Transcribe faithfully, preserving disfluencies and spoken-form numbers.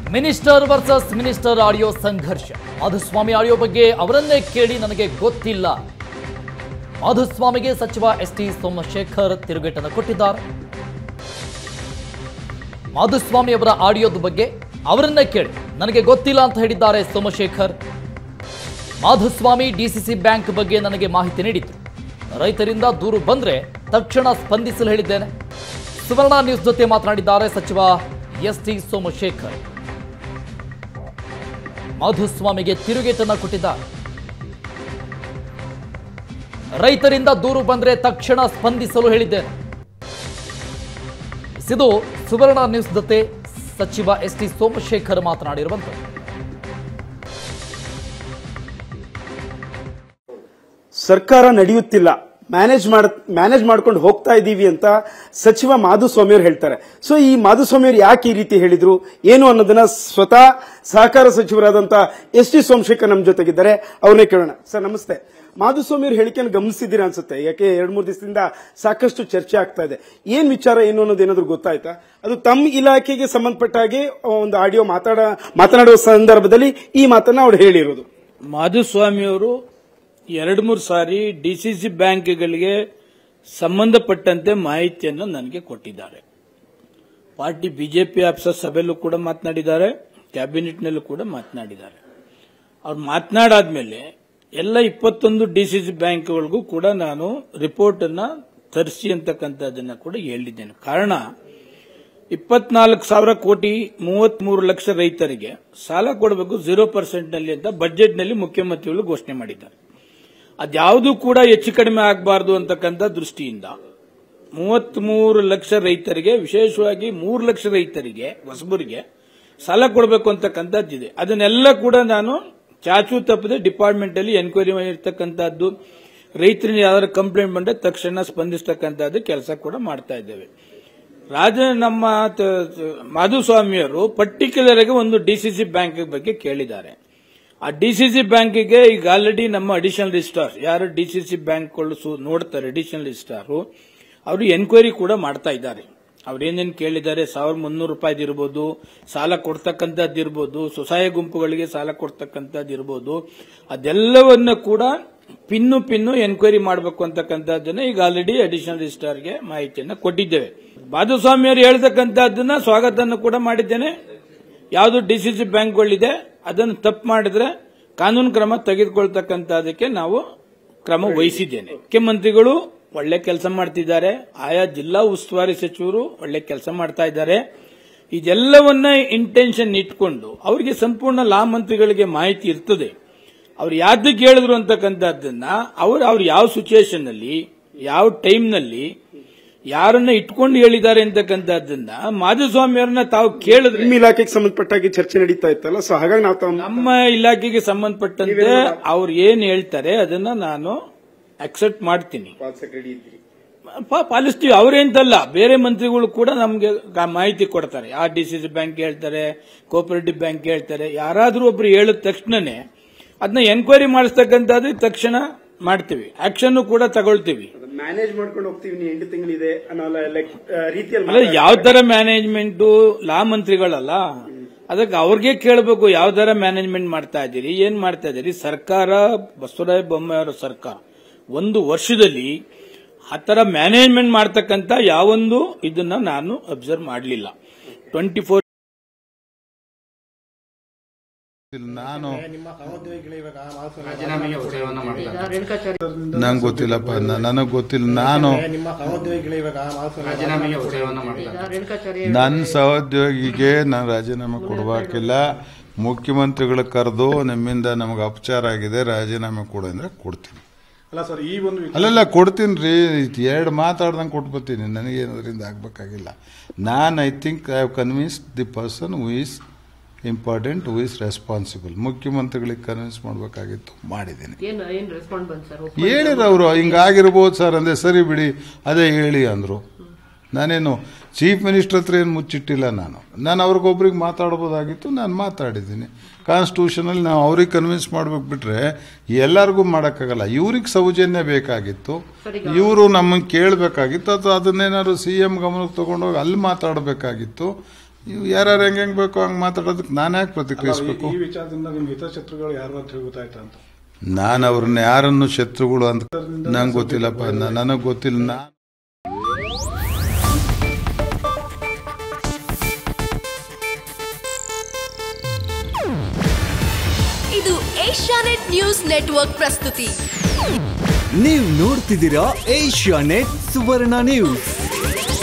Minister versus minister audio ಸಂಘರ್ಷ. Madhuswamy audio ಬಗ್ಗೆ ಅವರನ್ನೇ ಕೇಳಿ ನನಗೆ ಗೊತ್ತಿಲ್ಲ. ಮಾಧುಸ್ವಾಮಿಗೆ ಸಚಿವ ಎಸ್ ಟಿ ಸೋಮಶೇಖರ್ ತಿರುಗೇಟನ್ನು ಕೊಟ್ಟಿದ್ದಾರೆ. ಮಾಧುಸ್ವಾಮಿ ಅವರ ಆಡಿಯೋದ ಬಗ್ಗೆ ಅವರನ್ನೇ ಕೇಳಿ ನನಗೆ ಗೊತ್ತಿಲ್ಲ ಅಂತ ಹೇಳಿದ್ದಾರೆ ಸೋಮಶೇಖರ್. ಮಾಧುಸ್ವಾಮಿ ಡಿಸಿಸಿ ಬ್ಯಾಂಕ್ ಬಗ್ಗೆ ನನಗೆ ಮಾಹಿತಿ ನೀಡಿದ್ರು. ರೈತರಿಂದ ದೂರು ಬಂದ್ರೆ ತಕ್ಷಣ ಸ್ಪಂದಿಸಲು ಹೇಳಿದ್ದೇನೆ. ಸುವರ್ಣ ನ್ಯೂಸ್ ಜೊತೆ ಮಾತನಾಡಿದ್ದಾರೆ ಸಚಿವ ಎಸ್ ಟಿ ಸೋಮಶೇಖರ್. ಮಾಧುಸ್ವಾಮಿಗೆ ತಿರುಗೇಟನ್ನು ಕೊಟ್ಟಿದ್ದಾರೆ. ರೈತರಿಂದ ದೂರು ಬಂದ್ರೆ ತಕ್ಷಣ ಸ್ಪಂದಿಸಲು ಹೇಳಿದ್ದೇನೆ. ಇದು ಸುವರ್ಣ ನ್ಯೂಸ್ ಜೊತೆ ಸಚಿವ ಎಸ್ ಟಿ ಸೋಮಶೇಖರ್ ಮಾತನಾಡಿರುವಂಥದ್ದು. ಸರ್ಕಾರ ನಡೆಯುತ್ತಿಲ್ಲ, ಮ್ಯಾನೇಜ್ ಮಾಡ್ ಮ್ಯಾನೇಜ್ ಮಾಡ್ಕೊಂಡು ಹೋಗ್ತಾ ಇದ್ದೀವಿ ಅಂತ ಸಚಿವ ಮಾಧುಸ್ವಾಮಿ ಅವರು ಹೇಳ್ತಾರೆ. ಸೊ ಈ ಮಾಧುಸ್ವಾಮಿ ಅವರು ಯಾಕೆ ಈ ರೀತಿ ಹೇಳಿದ್ರು ಏನು ಅನ್ನೋದನ್ನ ಸ್ವತಃ ಸಹಕಾರ ಸಚಿವರಾದಂತ ಎಸ್ ಟಿ ಸೋಮಶೇಖರ್ ನಮ್ಮ ಜೊತೆಗಿದ್ದಾರೆ, ಅವ್ರನ್ನೇ ಕೇಳೋಣ. ಸರ್ ನಮಸ್ತೆ. ಮಾಧುಸ್ವಾಮಿ ಅವ್ರ ಹೇಳಿಕೆಯನ್ನು ಗಮನಿಸಿದ್ದೀರಾ ಅನ್ಸುತ್ತೆ, ಯಾಕೆ ಎರಡ್ ಮೂರು ದಿವಸದಿಂದ ಸಾಕಷ್ಟು ಚರ್ಚೆ ಆಗ್ತಾ ಇದೆ. ಏನ್ ವಿಚಾರ ಏನು ಅನ್ನೋದು ಏನಾದ್ರು ಗೊತ್ತಾಯ್ತಾ? ಅದು ತಮ್ಮ ಇಲಾಖೆಗೆ ಸಂಬಂಧಪಟ್ಟ ಹಾಗೆ ಒಂದು ಆಡಿಯೋ ಮಾತಾಡ ಮಾತನಾಡುವ ಸಂದರ್ಭದಲ್ಲಿ ಈ ಮಾತನ್ನ ಅವ್ರು ಹೇಳಿರೋದು. ಮಾಧುಸ್ವಾಮಿ ಅವರು ಎರಡು ಮೂರು ಸಾರಿ ಡಿಸಿಸಿ ಬ್ಯಾಂಕ್ಗಳಿಗೆ ಸಂಬಂಧಪಟ್ಟಂತೆ ಮಾಹಿತಿಯನ್ನು ನನಗೆ ಕೊಟ್ಟಿದ್ದಾರೆ. ಪಾರ್ಟಿ ಬಿಜೆಪಿ ಆಫೀಸರ್ ಸಭೆಯಲ್ಲೂ ಕೂಡ ಮಾತನಾಡಿದ್ದಾರೆ, ಕ್ಯಾಬಿನೆಟ್ನಲ್ಲೂ ಕೂಡ ಮಾತನಾಡಿದ್ದಾರೆ. ಅವ್ರು ಮಾತನಾಡಾದ್ಮೇಲೆ ಎಲ್ಲ ಇಪ್ಪತ್ತೊಂದು ಡಿಸಿಸಿ ಬ್ಯಾಂಕ್ಗಳಿಗೂ ಕೂಡ ನಾನು ರಿಪೋರ್ಟ್ ಅನ್ನ ತರಿಸಿ ಅಂತಕ್ಕಂಥದ್ದನ್ನ ಕೂಡ ಹೇಳಿದ್ದೇನೆ. ಕಾರಣ ಇಪ್ಪತ್ನಾಲ್ಕು ಸಾವಿರ ಕೋಟಿ ಮೂವತ್ಮೂರು ಲಕ್ಷ ರೈತರಿಗೆ ಸಾಲ ಕೊಡಬೇಕು ಜೀರೋ ಪರ್ಸೆಂಟ್ ನಲ್ಲಿ ಅಂತ ಬಜೆಟ್ನಲ್ಲಿ ಮುಖ್ಯಮಂತ್ರಿಗಳು ಘೋಷಣೆ ಮಾಡಿದ್ದಾರೆ. ಅದ್ಯಾವುದೂ ಕೂಡ ಹೆಚ್ಚು ಕಡಿಮೆ ಆಗಬಾರದು ಅಂತಕ್ಕಂಥ ದೃಷ್ಟಿಯಿಂದ ಮೂವತ್ಮೂರು ಲಕ್ಷ ರೈತರಿಗೆ, ವಿಶೇಷವಾಗಿ ಮೂರು ಲಕ್ಷ ರೈತರಿಗೆ ಹೊಸಬರಿಗೆ ಸಾಲ ಕೊಡಬೇಕು ಅಂತಕ್ಕಂಥದ್ದಿದೆ. ಅದನ್ನೆಲ್ಲ ಕೂಡ ನಾನು ಚಾಚು ತಪ್ಪದೆ ಡಿಪಾರ್ಟ್ಮೆಂಟ್ ಅಲ್ಲಿ ಎನ್ಕ್ವೈರಿ ಮಾಡಿರ್ತಕ್ಕಂಥದ್ದು, ರೈತರಿಗೆ ಯಾವ್ದಾದ್ರು ಕಂಪ್ಲೇಂಟ್ ಬಂದ್ರೆ ತಕ್ಷಣ ಸ್ಪಂದಿಸತಕ್ಕಂಥದ್ದು ಕೆಲಸ ಕೂಡ ಮಾಡ್ತಾ ಇದ್ದೇವೆ. ರಾಜ ನಮ್ಮ ಮಾಧುಸ್ವಾಮಿಯವರು ಪರ್ಟಿಕ್ಯುಲರ್ ಆಗಿ ಒಂದು ಡಿಸಿಸಿ ಬ್ಯಾಂಕ್ ಬಗ್ಗೆ ಕೇಳಿದ್ದಾರೆ. ಆ ಡಿಸಿಸಿ ಬ್ಯಾಂಕಿಗೆ ಈಗ ಆಲ್ರೆಡಿ ನಮ್ಮ ಅಡಿಷನಲ್ ರಿಜಿಸ್ಟ್ರಾರ್, ಯಾರು ಡಿಸಿಸಿ ಬ್ಯಾಂಕ್ಗಳು ನೋಡ್ತಾರೆ ಅಡಿಷನಲ್ ರಿಜಿಸ್ಟ್ರಾರ್, ಅವರು ಎನ್ಕ್ವೈರಿ ಕೂಡ ಮಾಡ್ತಾ ಇದ್ದಾರೆ. ಅವ್ರೇನೇನು ಕೇಳಿದ್ದಾರೆ, ಸಾವಿರದ ಮುನ್ನೂರು ರೂಪಾಯಿ ಇರ್ಬೋದು, ಸಾಲ ಕೊಡ್ತಕ್ಕಂಥದ್ದು ಇರ್ಬೋದು, ಸ್ವಸಹಾಯ ಗುಂಪುಗಳಿಗೆ ಸಾಲ ಕೊಡ್ತಕ್ಕಂಥದ್ದು ಇರ್ಬೋದು, ಅದೆಲ್ಲವನ್ನ ಕೂಡ ಪಿನ್ನು ಪಿನ್ನು ಎನ್ಕ್ವೈರಿ ಮಾಡಬೇಕು ಅಂತಕ್ಕಂಥದ್ದನ್ನ ಈಗ ಆಲ್ರೆಡಿ ಅಡಿಷನಲ್ ರಿಜಿಸ್ಟ್ರಾರ್ಗೆ ಮಾಹಿತಿಯನ್ನು ಕೊಟ್ಟಿದ್ದೇವೆ. ಮಾಧುಸ್ವಾಮಿ ಅವರು ಹೇಳ್ತಕ್ಕಂಥದ್ದನ್ನ ಸ್ವಾಗತವನ್ನು ಕೂಡ ಮಾಡಿದ್ದೇನೆ. ಯಾವುದು ಡಿಸಿಸಿ ಬ್ಯಾಂಕ್ಗಳಿದೆ ಅದನ್ನು ತಪ್ಪು ಮಾಡಿದ್ರೆ ಕಾನೂನು ಕ್ರಮ ತೆಗೆದುಕೊಳ್ತಕ್ಕಂಥದಕ್ಕೆ ನಾವು ಕ್ರಮ ವಹಿಸಿದ್ದೇನೆ. ಮುಖ್ಯಮಂತ್ರಿಗಳು ಒಳ್ಳೆ ಕೆಲಸ ಮಾಡ್ತಿದ್ದಾರೆ, ಆಯಾ ಜಿಲ್ಲಾ ಉಸ್ತುವಾರಿ ಸಚಿವರು ಒಳ್ಳೆ ಕೆಲಸ ಮಾಡ್ತಾ ಇದ್ದಾರೆ. ಇದೆಲ್ಲವನ್ನ ಇಂಟೆನ್ಷನ್ ಇಟ್ಕೊಂಡು ಅವರಿಗೆ ಸಂಪೂರ್ಣ ಲಾ ಮಂತ್ರಿಗಳಿಗೆ ಮಾಹಿತಿ ಇರ್ತದೆ. ಅವ್ರು ಯಾವ್ದಕ್ಕೆ ಹೇಳಿದ್ರು ಅಂತಕ್ಕಂಥದ್ದನ್ನ ಅವ್ರು ಅವ್ರು ಯಾವ ಸಿಚುಯೇಷನ್ ನಲ್ಲಿ, ಯಾವ ಟೈಮ್ ನಲ್ಲಿ ಯಾರನ್ನ ಇಟ್ಕೊಂಡು ಹೇಳಿದ್ದಾರೆ ಅಂತಕ್ಕಂಥದ್ದನ್ನ ಮಾಧುಸ್ವಾಮಿ ಅವರನ್ನ ತಾವು ಕೇಳಿದ್ರೆ, ನಿಮ್ಮ ಇಲಾಖೆಗೆ ಸಂಬಂಧಪಟ್ಟಾಗಿ ಚರ್ಚೆ ನಡೀತಾ ಇತ್ತಲ್ಲ, ಸೊ ಹಾಗಾಗಿ ನಾವು ನಮ್ಮ ಇಲಾಖೆಗೆ ಸಂಬಂಧಪಟ್ಟಂತೆ ಅವ್ರು ಏನ್ ಹೇಳ್ತಾರೆ ಅದನ್ನ ನಾನು ಅಕ್ಸೆಪ್ಟ್ ಮಾಡ್ತೀನಿ, ಪಾಲಿಸ್ತೀವಿ. ಅವರೇಂತಲ್ಲ, ಬೇರೆ ಮಂತ್ರಿಗಳು ಕೂಡ ನಮ್ಗೆ ಮಾಹಿತಿ ಕೊಡ್ತಾರೆ. ಆ ಡಿಸಿಸಿ ಬ್ಯಾಂಕ್ ಹೇಳ್ತಾರೆ, ಕೋಪರೇಟಿವ್ ಬ್ಯಾಂಕ್ ಹೇಳ್ತಾರೆ. ಯಾರಾದ್ರೂ ಒಬ್ರು ಹೇಳಿದ ತಕ್ಷಣನೇ ಅದನ್ನ ಎನ್ಕ್ವೈರಿ ಮಾಡಿಸ್ತಕ್ಕಂಥದ್ದು ತಕ್ಷಣ ಮಾಡ್ತೀವಿ, ಆಕ್ಷನ್ ಕೂಡ ತಗೊಳ್ತೀವಿ. ಮ್ಯಾನೇಜ್ ಮಾಡ್ಕೊಂಡು ಹೋಗ್ತೀವಿ, ಎಂಟು ತಿಂಗಳಿದೆ ಅನ್ನೋ ರೀತಿಯಲ್ಲಿ. ಅಲ್ಲ, ಯಾವ ತರ ಮ್ಯಾನೇಜ್ಮೆಂಟ್, ಲಾ ಮಂತ್ರಿಗಳಲ್ಲ, ಅದಕ್ಕೆ ಅವ್ರಿಗೆ ಕೇಳಬೇಕು ಯಾವ ತರ ಮ್ಯಾನೇಜ್ಮೆಂಟ್ ಮಾಡ್ತಾ ಇದ್ದೀರಿ, ಏನ್ ಮಾಡ್ತಾ ಇದ್ದೀರಿ. ಸರ್ಕಾರ, ಬಸವರಾಜ ಬೊಮ್ಮಾಯಿ ಅವರ ಸರ್ಕಾರ ಒಂದು ವರ್ಷದಲ್ಲಿ ಆ ತರ ಮ್ಯಾನೇಜ್ಮೆಂಟ್ ಮಾಡ್ತಕ್ಕಂಥ ಯಾವೊಂದು ಇದನ್ನ ನಾನು ಅಬ್ಸರ್ವ್ ಮಾಡಲಿಲ್ಲ. ಟ್ವೆಂಟಿ ಫೋರ್ ನಾನು ನಂಗೆ ಗೊತ್ತಿಲ್ಲಪ್ಪ, ನನಗೆ ಗೊತ್ತಿಲ್ಲ. ನಾನು ನನ್ನ ಸಹೋದ್ಯೋಗಿಗೆ ನಾನು ರಾಜೀನಾಮೆ ಕೊಡಬೇಕಿಲ್ಲ. ಮುಖ್ಯಮಂತ್ರಿಗಳು ಕರೆದು ನಮ್ಮಿಂದ ನಮಗೆ ಅಪಚಾರ ಆಗಿದೆ, ರಾಜೀನಾಮೆ ಕೊಡು ಅಂದ್ರೆ ಕೊಡ್ತೀನಿ. ಅಲ್ಲೆಲ್ಲ ಕೊಡ್ತೀನಿ ರೀ, ಎರಡು ಮಾತಾಡ್ದಂಗೆ ಕೊಟ್ಬರ್ತೀನಿ. ನನಗೇನದ್ರಿಂದ ಆಗ್ಬೇಕಾಗಿಲ್ಲ. ನಾನು I think I have convinced the person who is important, who is responsible. ಮುಖ್ಯಮಂತ್ರಿಗಳಿಗೆ ಕನ್ವಿನ್ಸ್ ಮಾಡಬೇಕಾಗಿತ್ತು, ಮಾಡಿದ್ದೀನಿ. ಹೇಳಿದ್ರು ಅವರು, ಹಿಂಗಾಗಿರ್ಬೋದು ಸರ್ ಅಂದೆ. ಸರಿ ಬಿಡಿ, ಅದೇ ಹೇಳಿ ಅಂದರು. ನಾನೇನು ಚೀಫ್ ಮಿನಿಸ್ಟರ್ ಹತ್ರ ಏನು ಮುಚ್ಚಿಟ್ಟಿಲ್ಲ. ನಾನು ನಾನು ಅವ್ರಿಗೊಬ್ರಿಗೆ ಮಾತಾಡ್ಬೋದಾಗಿತ್ತು, ನಾನು ಮಾತಾಡಿದ್ದೀನಿ. ಕಾನ್ಸ್ಟಿಟ್ಯೂಷನಲ್ಲಿ ನಾವು ಅವ್ರಿಗೆ ಕನ್ವಿನ್ಸ್ ಮಾಡ್ಬೇಕು ಬಿಟ್ರೆ ಎಲ್ಲರಿಗೂ ಮಾಡೋಕ್ಕಾಗಲ್ಲ. ಇವ್ರಿಗೆ ಸೌಜನ್ಯ ಬೇಕಾಗಿತ್ತು, ಇವರು ನಮ್ಮನ್ನು ಕೇಳಬೇಕಾಗಿತ್ತು, ಅಥವಾ ಅದನ್ನೇನಾದ್ರು ಸಿ ಎಂ ಗಮನಕ್ಕೆ ತೊಗೊಂಡೋಗಿ ಅಲ್ಲಿ ಮಾತಾಡಬೇಕಾಗಿತ್ತು. ನೀವು ಯಾರು ಹೆಂಗೆ ಹೆಂಗೆ ಬೇಕೋ ಹಂಗೆ ಮಾತಾಡೋದಕ್ಕೆ ನಾನು ಯಾಕೆ ಪ್ರತಿಕ್ರಿಯಿಸಬೇಕು? ಈ ವಿಚಾರದಿಂದ ನಿಮ್ಮ ಹಿತಶತ್ರುಗಳು ಯಾರು ಅಂತ ಗೊತ್ತಾಯ್ತಾ ಅಂತ? ನಾನು ಅವ್ರನ್ನ ಯಾರನ್ನು ಶತ್ರುಗಳು ಅಂತ ನಂಗೆ ಗೊತ್ತಿಲ್ಲಪ್ಪ, ನನಗೆ ಗೊತ್ತಿಲ್ಲ. ನಾ ಇದು ಏಷ್ಯಾನೆಟ್ ನ್ಯೂಸ್ ನೆಟ್ವರ್ಕ್ ಪ್ರಸ್ತುತಿ. ನೀವು ನೋಡ್ತಿದ್ದೀರಾ ಏಷ್ಯಾನೆಟ್ ಸುವರ್ಣ ನ್ಯೂಸ್.